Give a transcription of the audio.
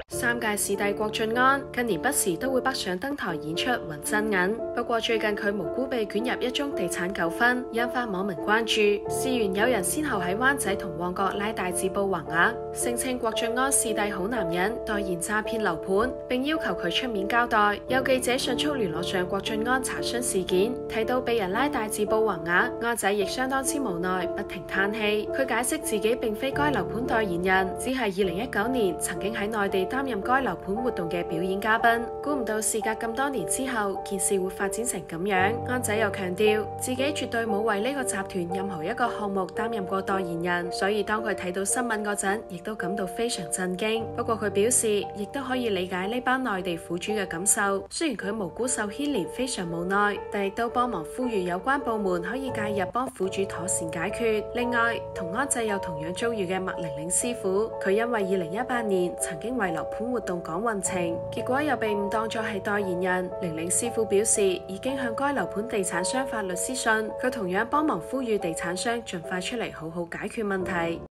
三屆視帝郭晉安近年不時都會北上登台演出揾真銀，不過最近佢無辜被捲入一宗地產糾紛，引發網民關注。事緣有人先後喺灣仔同旺角拉大字報橫額，聲稱郭晉安視帝好男人代言詐騙樓盤，並要求佢出面交代。有記者迅速聯絡上郭晉安查詢事件，提到被人拉大字報橫額，安仔亦相當之無奈，不停嘆氣。佢解釋自己並非該樓盤代言人，只係2019年曾經喺內地擔任該樓盤活動嘅表演嘉賓。估唔到事隔咁多年之後，件事會發展成咁樣。安仔又強調自己絕對冇為呢個集團任何一個項目擔任過代言人，所以當佢睇到新聞嗰陣，亦都感到非常震驚。不過佢表示，亦都可以理解呢班內地苦主嘅感受。雖然佢無辜受牽連，非常無奈，但亦都幫忙呼籲有關部門可以介入，幫苦主妥善解決。另外，同安仔有同樣遭遇嘅麥玲玲師傅，佢因為2018年曾經為樓盤活動講運程，結果又被誤當作係代言人。玲玲師傅表示已經向該樓盤地產商發律師信，佢同樣幫忙呼籲地產商盡快出嚟好好解決問題。